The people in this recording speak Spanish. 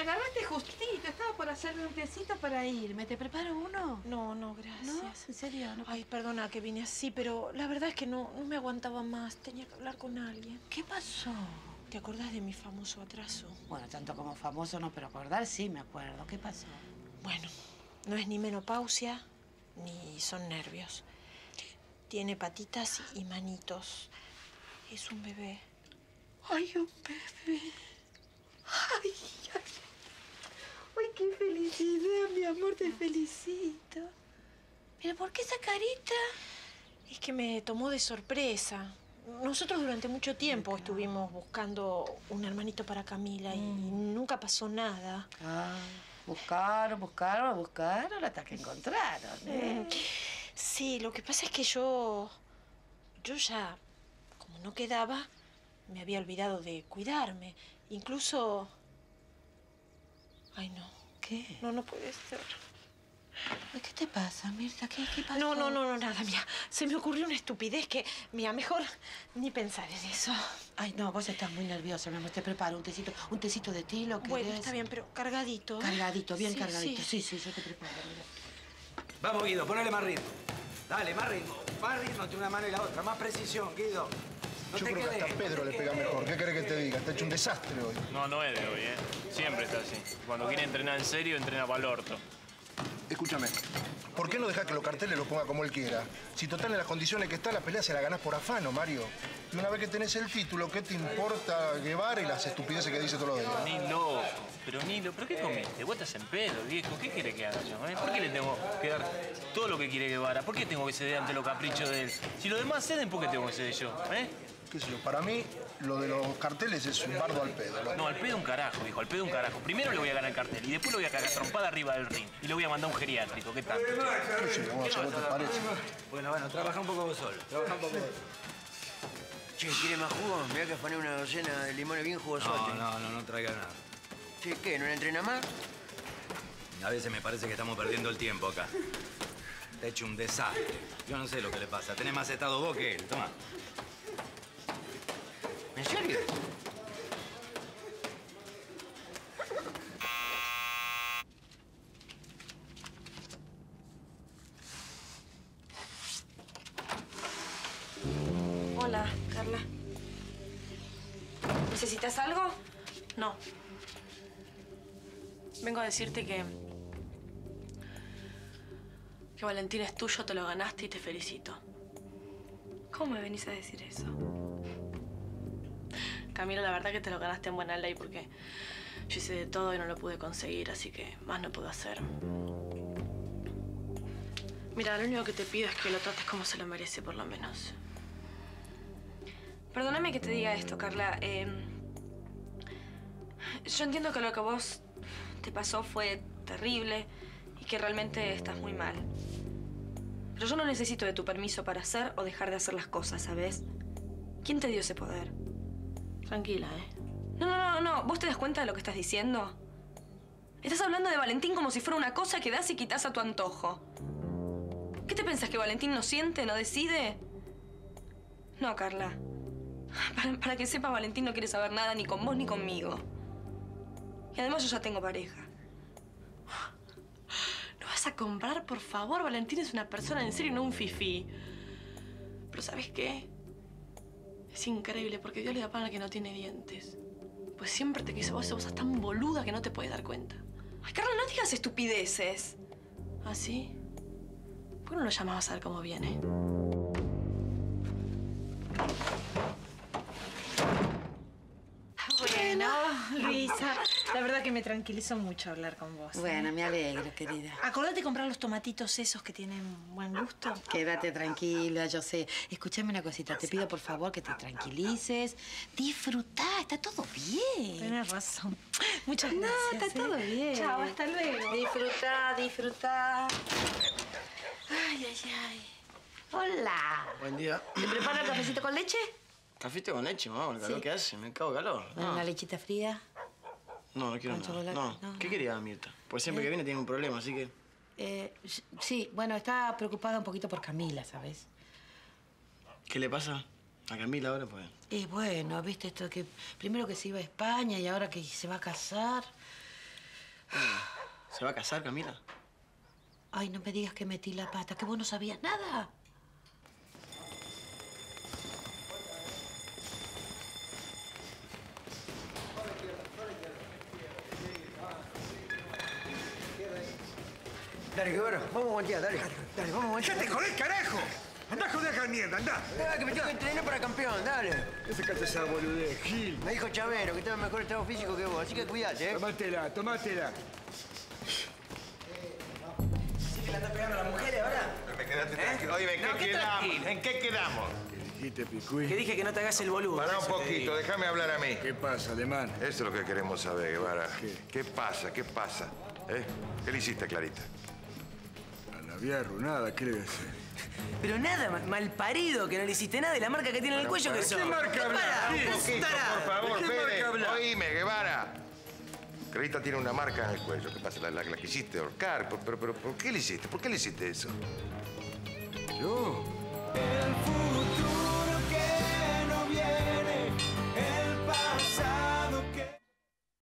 agarraste justito. Estaba por hacerme un tecito para irme. ¿Te preparo uno? No, gracias. ¿No? ¿En serio? No. Ay, perdona que vine así, pero la verdad es que no me aguantaba más. Tenía que hablar con alguien. ¿Qué pasó? ¿Te acordás de mi famoso atraso? Bueno, tanto como famoso no, pero acordar sí me acuerdo. ¿Qué pasó? Bueno, no es ni menopausia, ni son nervios. Tiene patitas y manitos. Es un bebé. ¡Ay, un bebé! ¡Ay, ay! ¡Ay, qué felicidad, mi amor! Te felicito. ¿Pero por qué esa carita? Es que me tomó de sorpresa. Nosotros durante mucho tiempo estuvimos buscando un hermanito para Camila y nunca pasó nada. Ah, buscaron hasta que encontraron, ¿eh? Sí, lo que pasa es que yo ya, como no quedaba, me había olvidado de cuidarme. Incluso... Ay, no. ¿Qué? No puede ser. ¿Qué te pasa, Mirta? ¿Qué pasó? No, nada, mía. Se me ocurrió una estupidez que, mía, mejor ni pensar en eso. Ay, no, vos estás muy nerviosa, mi amor. Te preparo un tecito de té, ¿lo querés? Bueno, está bien, pero cargadito. Cargadito, bien Sí, cargadito. sí. Sí, yo te preparo, mira. Vamos, Guido, ponele más ritmo. Dale, más ritmo. Más ritmo entre una mano y la otra. Más precisión, Guido. No Yo te creo que quedes, hasta Pedro le pega mejor. ¿Qué querés que te diga? Está hecho un desastre hoy. No es de hoy, ¿eh? Siempre está así. Cuando quiere entrenar en serio, entrena para el orto. Escúchame, ¿por qué no dejás que los carteles los ponga como él quiera? Si total en las condiciones que está, la pelea se la ganás por afano, Mario. Y una vez que tenés el título, ¿qué te importa Guevara y las estupideces que dice todos los días? Ni loco. ¿Pero qué comiste? Vos estás en pedo, viejo. ¿Qué quiere que haga yo, eh? ¿Por qué le tengo que dar todo lo que quiere Guevara? ¿Por qué tengo que ceder ante los caprichos de él? Si los demás ceden, ¿por qué tengo que ceder yo, eh? Qué sé yo, para mí, lo de los carteles es un bardo al pedo, ¿no? No, al pedo un carajo, viejo, al pedo un carajo. Primero le voy a ganar el cartel y después lo voy a cagar trompada arriba del ring. Y le voy a mandar un geriátrico, ¿qué tal? Qué sé yo, vos, ¿no te parece? Bueno, trabaja un poco vos solo. Trabaja un poco vos. Che, ¿quiere más jugo? Mirá que afané una docena de limones bien jugosotes. No traiga nada. Che, ¿qué? ¿No le entrena más? A veces me parece que estamos perdiendo el tiempo acá. Te he hecho un desastre. Yo no sé lo que le pasa. Tenés más estado vos que él. Toma. ¿En serio? Hola, Carla. ¿Necesitas algo? No. Vengo a decirte que Valentín es tuyo, te lo ganaste y te felicito. ¿Cómo me venís a decir eso? Camilo, la verdad que te lo ganaste en buena ley porque yo hice de todo y no lo pude conseguir, así que más no puedo hacer. Mira, lo único que te pido es que lo trates como se lo merece, por lo menos. Perdóname que te diga esto, Carla. Yo entiendo que lo que a vos te pasó fue terrible y que realmente estás muy mal. Pero yo no necesito de tu permiso para hacer o dejar de hacer las cosas, ¿sabes? ¿Quién te dio ese poder? Tranquila, ¿eh? No. ¿Vos te das cuenta de lo que estás diciendo? Estás hablando de Valentín como si fuera una cosa que das y quitas a tu antojo. ¿Qué te pensás, que Valentín no siente, no decide? No, Carla. Para que sepa, Valentín no quiere saber nada ni con vos ni conmigo. Y además yo ya tengo pareja. ¿No vas a comprar, por favor? Valentín es una persona en serio, no un fifí. Pero ¿sabes qué? Es increíble porque Dios le da pan al que no tiene dientes. Pues siempre te quiso vos y vos sos tan boluda que no te puedes dar cuenta. Ay, Carla, no digas estupideces. ¿Ah, sí? ¿Por qué no lo llamabas a ver cómo viene? Bueno, Luisa, la verdad que me tranquilizó mucho hablar con vos. bueno, me alegro, querida. Acordate de comprar los tomatitos esos que tienen buen gusto. Quédate tranquila, yo sé. Escúchame una cosita, te pido por favor que te tranquilices. Disfrutá, está todo bien. Tienes razón. Muchas gracias. No, está todo bien. Chao, hasta luego. Disfrutá. Ay. Hola. Buen día. ¿Te preparo el cafecito con leche? Café con leche, mamá, el calor Sí. que hace, me cago de calor. ¿Una lechita fría? No quiero ¿Con nada. chocolate? No. No, ¿Qué no. quería, Mirta? Pues siempre que viene tiene un problema, así que... Sí, bueno, está preocupada un poquito por Camila, ¿sabes? ¿Qué le pasa a Camila ahora, pues? Y bueno, viste esto que primero que se iba a España y ahora que se va a casar. ¿Se va a casar, Camila? Ay, no me digas que metí la pata, que vos no sabías nada. Dale, Guevara, vamos a guantear, dale. Dale, vamos a guantear. ¡Ya te jodés, carajo! ¡Andá a joder a mierda, andá! Dale, que me tengo que entrenar para campeón, dale. No sacate esa boludez, Gil. Me dijo Chavero que estaba en mejor estado físico que vos, así que cuidate, ¿eh? Tomátela, tomátela. ¿Sí que le anda pegando a las mujeres ahora? Me quedaste tranquilo. Oye, ¿en qué quedamos? ¿En qué quedamos? Dijiste, Picuí. Que dije que no te hagas el boludo. Pará un poquito, déjame hablar a mí. ¿Qué pasa, alemán? Eso es lo que queremos saber, Guevara. ¿Qué? ¿Qué pasa? ¿Qué pasa? ¿Eh? ¿Qué le hiciste, Clarita? La había arruinada, ¿qué le voy a hacer? Pero nada, malparido, que no le hiciste nada de la marca que tiene en el cuello que sos. ¿Qué marca habla? Pará, ¿Qué? un Poquito, tarado. por favor, ¿Qué Pérez. marca habla? Oíme, Guevara. Clarita tiene una marca en el cuello. ¿Qué pasa? ¿La quisiste ahorcar? ¿Pero por qué le hiciste? ¿Por qué le hiciste eso? ¿Yo? El